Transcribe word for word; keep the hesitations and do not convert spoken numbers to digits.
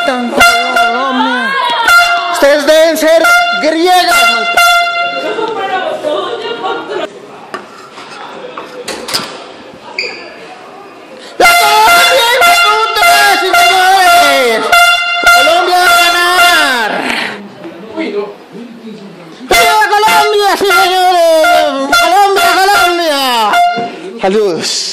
Tan Colombia. Ustedes deben ser griegas. Colombia va a ganar. ¡Viva Colombia, sí, señores! ¡Colombia, Colombia! Saludos.